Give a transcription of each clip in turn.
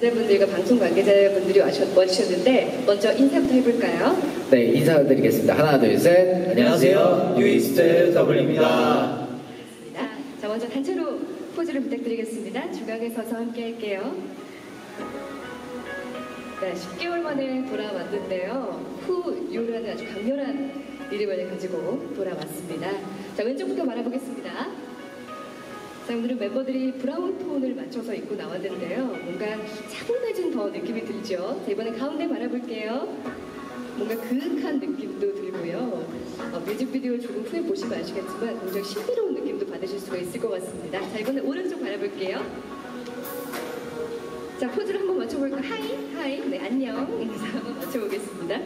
기자분들과 방송 관계자분들이 와주셨는데 먼저 인사부터 해볼까요? 네, 인사드리겠습니다. 하나, 둘, 셋. 안녕하세요. 뉴이스트 더블입니다. 자, 먼저 단체로 포즈를 부탁드리겠습니다. 중앙에 서서 함께 할게요. 네, 10개월 만에 돌아왔는데요. 후유라는 아주 강렬한 이름을 가지고 돌아왔습니다. 자, 왼쪽부터 바라보겠습니다. 자, 오늘은 멤버들이 브라운 톤을 맞춰서 입고 나왔는데요. 뭔가 차분해진 더 느낌이 들죠. 자, 이번에 가운데 바라볼게요. 뭔가 그윽한 느낌도 들고요. 뮤직비디오 조금 후에 보시면 아시겠지만 굉장히 신비로운 느낌도 받으실 수가 있을 것 같습니다. 자, 이번에 오른쪽 바라볼게요. 자, 포즈를 한번 맞춰볼까요? 하이, 네, 안녕. 인사 한번 맞춰보겠습니다.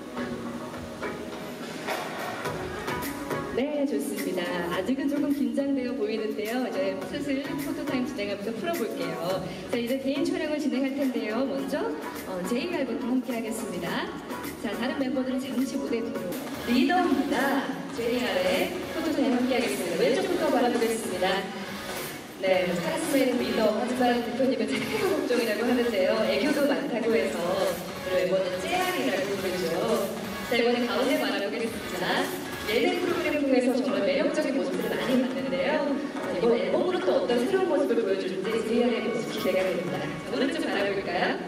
네, 좋습니다. 아직은 조금 긴장되어 보이는데요. 이제 슬슬 포토타임 진행하면서 풀어볼게요. 자, 이제 개인 촬영을 진행할 텐데요. 먼저 JR부터 함께 하겠습니다. 자, 다른 멤버들은 잠시 무대 뒤로. 리더입니다. JR의 포토타임 함께 하겠습니다. 왼쪽부터 바라보겠습니다. 네, 카리스마의 리더. 하지만 대표님은 착해서 걱정이라고 하는데요. 애교도 많다고 해서 우리 멤버는 JR이라고 부르죠. 자, 이번에 가운데 바라보겠습니다. 예능 프로그램을 통해서 정말 매력적인 모습들을 많이 봤는데요. 이번 앨범으로 또 어떤 새로운 모습을 보여줄지 JR의 모습 기대가 됩니다. 오른쪽 바라볼까요?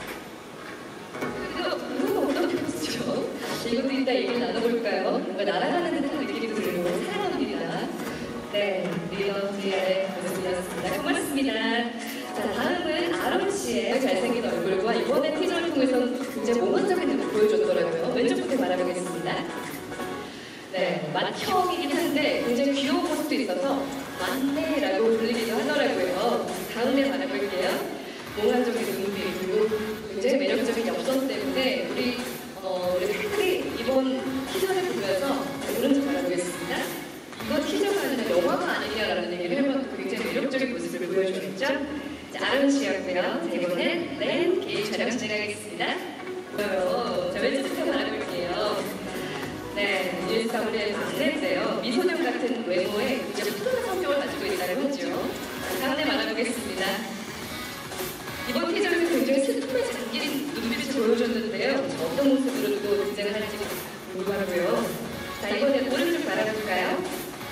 이거 어떤 모습이죠? 이것도 이따 얘기를 나눠볼까요? 뭔가 날아가는 듯한 느낌도 들고 사랑합니다. 네, 리더 JR의 모습이었습니다. 고맙습니다. 자, 다음은 아론 씨의 잘생긴 얼굴과 이번에 티저를 통해서 굉장히 몽환적인 느낌을 보여줬더라고요. 왼쪽부터 바라보겠습니다. 네, 맏형이긴 한데 굉장히 귀여운 모습도 있어서 맏네라고 불리기도 하더라고요. 가운데 바라볼게요. 몽환적인 눈빛 그리고 굉장히 매력적인 엽선 때문에 우리 팬들이 이번 티저를 보면서 오른쪽 바라보겠습니다. 이거 티저가 아니라 영화가 아니냐라는 얘기를 해봤고 굉장히 매력적인 모습을 보여주셨죠? 자, 아론 씨였고요. 자, 이번엔 렌 개인 촬영 진행하겠습니다. 자, 왼쪽부터 바라볼게요. 네, 뉴이스트의 막내인데요. 미소년 같은 외모에 이제 푸근한 성격을 가지고 있다고 하죠. 가운데 바라보겠습니다. 이번 티저에서 굉장히 슬픔에 잠긴 눈빛을 보여줬는데요. 어떤 모습으로 또 등장을 할지 궁금하고요. 자, 이번에 오른쪽 바라볼까요?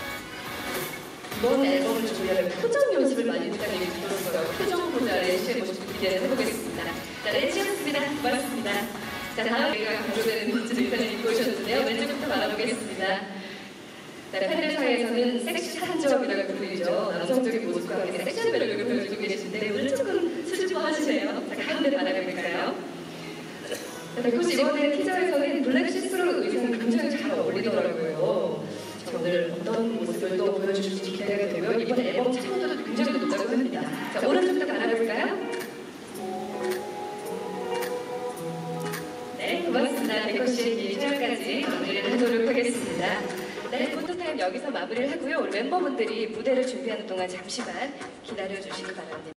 이번 앨범을 준비하면 표정 연습을 많이 했다는 얘기 들었어요. 표정 보자 렌치의 모습 기대를 해보겠습니다. 자, 렌치였습니다. 고맙습니다. 자, 다음 우리가 강조되는 민지 일단을 입고 오셨는데요. 왼쪽부터 바라보겠습니다. 자, 팬들 사이에서는 섹시 산적이라고 불리죠. 남성적인 모습과 함께 섹시한 매력을 보여주고 계신데 오늘 조금 수줍어 하시네요. 자, 가운데 바라볼까요? 자, 백호씨 이번에 티저에서는 블랙 시스루 의상이 굉장히 잘 어울리더라고요. 자, 오늘 어떤 모습을 또 보여주실지 기대가 되고요. 이번 앨범 참여도도 굉장히 높다고 합니다. 자, 오른쪽부터 바라볼까요? 네, 고맙습니다. 백호씨의 길 촬영까지 마무리를 하도록 하겠습니다. 네, 포토타임 여기서 마무리를 하고요. 우리 멤버분들이 무대를 준비하는 동안 잠시만 기다려주시기 바랍니다.